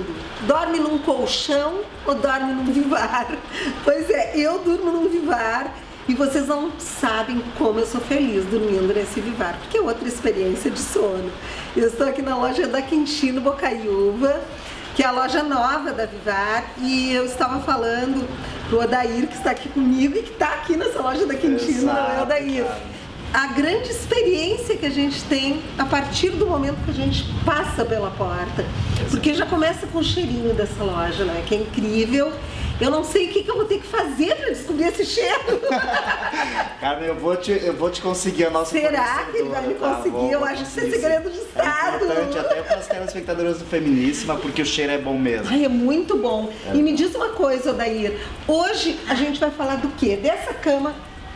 tudo. Dorme num colchão ou dorme num Vivar? Pois é, eu durmo num Vivar e vocês não sabem como eu sou feliz dormindo nesse Vivar, porque é outra experiência de sono. Eu estou aqui na loja da Quintino Bocaiúva, que é a loja nova da Vivar, e eu estava falando pro Odair, que está aqui comigo e que está aqui nessa loja da Quintino, não é, Odair? A grande experiência que a gente tem a partir do momento que a gente passa pela porta, porque já começa com o cheirinho dessa loja, né? Que é incrível. Eu não sei o que eu vou ter que fazer para descobrir esse cheiro. Carmen, eu vou te conseguir a nossa. Será que ele vai me conseguir? Eu acho que isso é segredo de Estado. É importante até para as telespectadoras do Feminíssima, porque o cheiro é bom mesmo. Ai, é muito bom. E me diz uma coisa, Odair. Hoje a gente vai falar do quê? Dessa cama.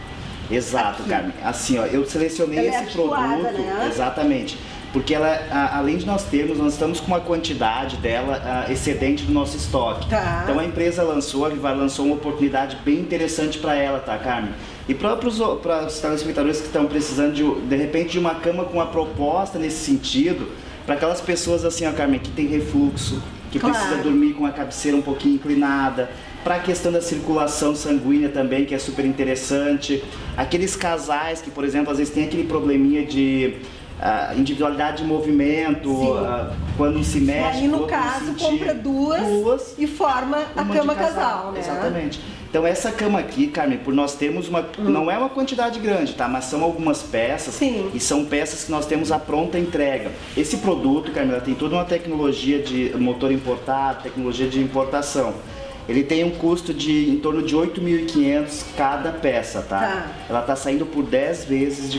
Exato, Carmen. Assim, ó, eu selecionei esse produto, né? Exatamente, porque ela, além de nós estamos com uma quantidade dela excedente do nosso estoque. Tá. Então a empresa a Vivar lançou uma oportunidade bem interessante para ela, tá, Carmen? E para os telespectadores que estão precisando de repente de uma cama com uma proposta nesse sentido, para aquelas pessoas assim, ó, Carmen, que tem refluxo, que precisa dormir com a cabeceira um pouquinho inclinada, para a questão da circulação sanguínea também, que é super interessante. Aqueles casais que, por exemplo, às vezes tem aquele probleminha de individualidade de movimento, quando se mexe. Aí no caso compra duas e forma a cama casal, né? Exatamente. Então essa cama aqui, Carmen, por nós termos não é uma quantidade grande, tá? Mas são algumas peças. Sim. E são peças que nós temos a pronta entrega. Esse produto, Carmen, ela tem toda uma tecnologia de motor importado, tecnologia de importação. Ele tem um custo de em torno de 8.500 cada peça, tá? Ela tá saindo por 10 vezes de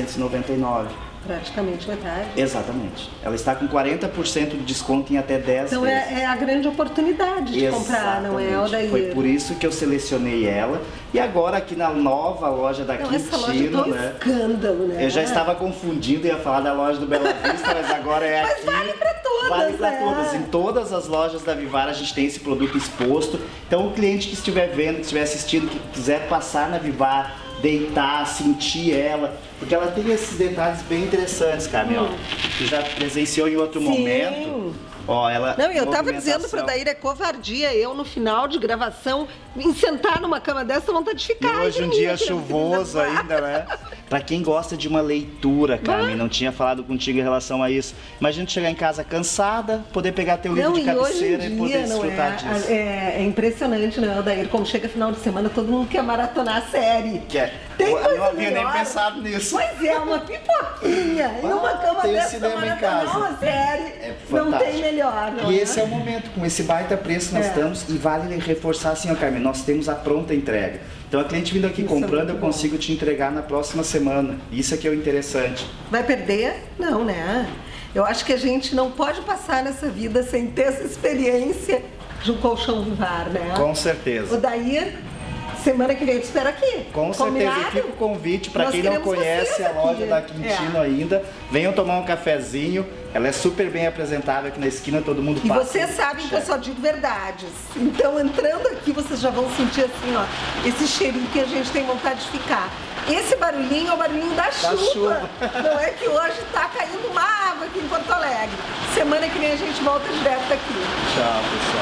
499. Praticamente metade. Exatamente. Ela está com 40% de desconto em até 10 vezes. Então é a grande oportunidade de comprar, não é, Odair? Foi por isso que eu selecionei ela. E agora aqui na nova loja da Quintino, essa loja é um escândalo, né? Eu já estava confundindo, ia falar da loja do Bela Vista, mas agora é aqui. Mas vale para todas, vale para todas. Em todas as lojas da Vivar a gente tem esse produto exposto. Então o cliente que estiver vendo, que estiver assistindo, que quiser passar na Vivar, deitar, sentir ela, porque ela tem esses detalhes bem interessantes, Carmen, ó, que já presenciou em outro momento. Ó, ela. Não, eu tava dizendo pro Odair, é covardia eu no final de gravação em sentar numa cama dessa, vontade de ficar. E hoje um dia chuvoso ainda, né? Pra quem gosta de uma leitura, Carmen, não tinha falado contigo em relação a isso. Imagina tu chegar em casa cansada, poder pegar teu livro de cabeceira e poder desfrutar disso. É impressionante, né, Odair? Como chega final de semana, todo mundo quer maratonar a série. Eu não havia nem pensado nisso. Pois é, uma pipoquinha e uma cama dessa pra maratonar uma série. Não tem melhor, não é? E esse é o momento, com esse baita preço nós estamos, e vale reforçar assim, ó, Carmen, nós temos a pronta entrega. Então a cliente vindo aqui comprando, eu consigo te entregar na próxima semana. Isso é que é o interessante. Vai perder? Não, né? Eu acho que a gente não pode passar nessa vida sem ter essa experiência de um colchão Vivar, né? Com certeza. Odair, semana que vem eu te espero aqui. Com certeza, e fica o convite para quem não conhece a loja da Quintino ainda, venham tomar um cafezinho. Ela é super bem apresentável aqui na esquina, todo mundo passa. E vocês sabem que eu só digo verdades. Então, entrando aqui, vocês já vão sentir assim, ó, esse cheirinho que a gente tem vontade de ficar. Esse barulhinho é o barulhinho da chuva. Não é que hoje tá caindo uma água aqui em Porto Alegre. Semana que vem a gente volta direto daqui. Tchau, pessoal.